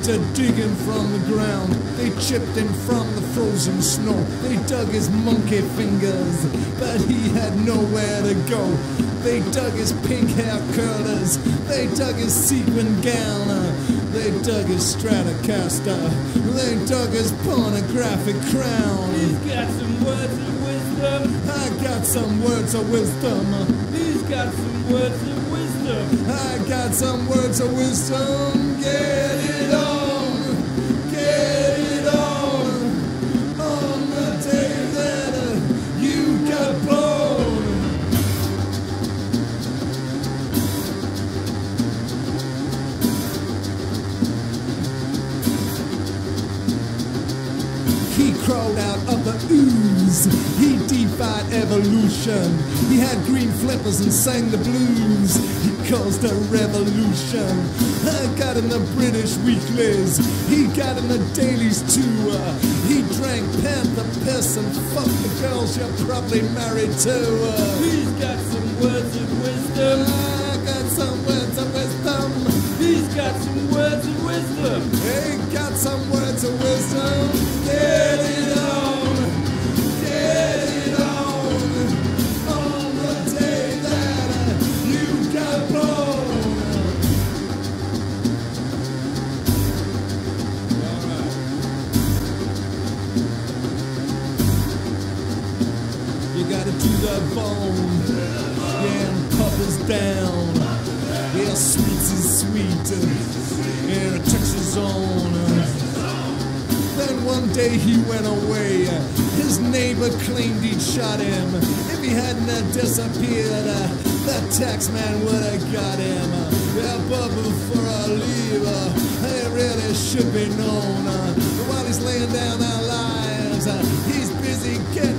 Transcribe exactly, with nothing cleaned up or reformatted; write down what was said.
to dig him from the ground. They chipped him from the frozen snow. They dug his monkey fingers, but he had nowhere to go. They dug his pink hair curlers. They dug his sequin gown. They dug his Stratocaster. They dug his pornographic crown. He's got some words of wisdom. I got some words of wisdom. He's got some words of wisdom. I got some words of wisdom. Get it on, get it on, on the day that uh, you got blown. He crawled out of the ooze. He defied evolution. He had green flippers and sang the blues. He caused a revolution. I got in the British weeklies. He got in the dailies too. He drank Panther piss and fucked the girls you're probably married to. He's got some words of wisdom. I got some words of wisdom. He's got some words of wisdom. He got some words of wisdom. Get it on, get it on, on the day that you got blown. You gotta do the bone, yeah, and puppers down. Yeah, sweets is sweet, and a Texas on. Then one day he went away. His neighbor claimed he'd shot him. If he hadn't have disappeared, uh, that tax man would have got him. Yeah, but before I leave, uh, it really should be known. Uh, while he's laying down our lives, uh, he's busy getting